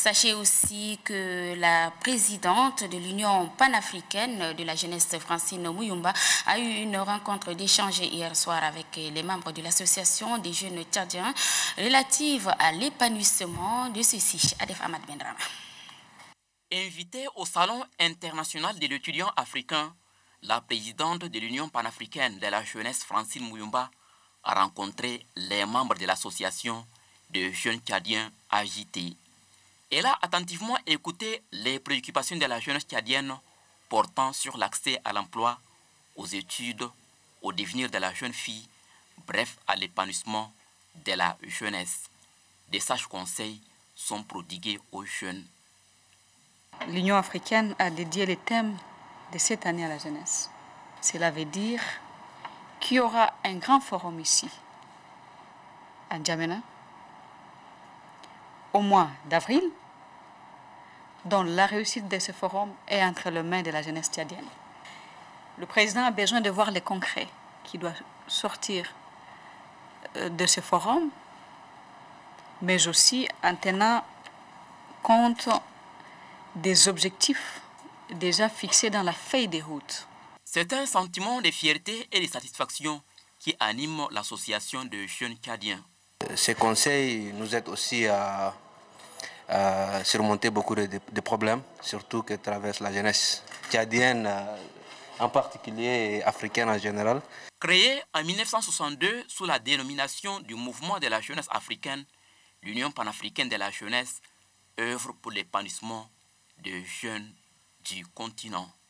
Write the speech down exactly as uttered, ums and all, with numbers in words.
Sachez aussi que la présidente de l'Union panafricaine de la jeunesse, Francine Muyumba, a eu une rencontre d'échange hier soir avec les membres de l'association des jeunes tchadiens relative à l'épanouissement de ceux-ci. Adef Ahmad Bendrama. Invitée au Salon international de l'étudiant africain, la présidente de l'Union panafricaine de la jeunesse, Francine Muyumba, a rencontré les membres de l'association des jeunes tchadiens agités. Elle a attentivement écouté les préoccupations de la jeunesse tchadienne portant sur l'accès à l'emploi, aux études, au devenir de la jeune fille, bref, à l'épanouissement de la jeunesse. Des sages conseils sont prodigués aux jeunes. L'Union africaine a dédié le thème de cette année à la jeunesse. Cela veut dire qu'il y aura un grand forum ici, à N'Djamena, au mois d'avril, dont la réussite de ce forum est entre les mains de la jeunesse tchadienne. Le président a besoin de voir le concret qui doit sortir de ce forum, mais aussi en tenant compte des objectifs déjà fixés dans la feuille de route. C'est un sentiment de fierté et de satisfaction qui anime l'association de jeunes tchadiens. Ces conseils nous aident aussi à, à surmonter beaucoup de, de problèmes, surtout que traverse la jeunesse tchadienne en particulier et africaine en général. Créée en mille neuf cent soixante-deux sous la dénomination du mouvement de la jeunesse africaine, l'Union panafricaine de la jeunesse œuvre pour l'épanouissement des jeunes du continent.